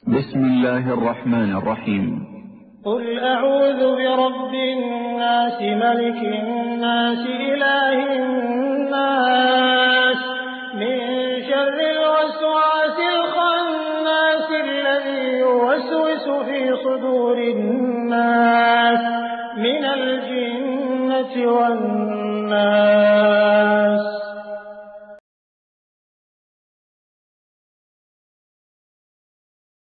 بسم الله الرحمن الرحيم. قل أعوذ برب الناس ملك الناس إله الناس من شر الوسواس الخناس الذي يوسوس في صدور الناس من الجنة والناس.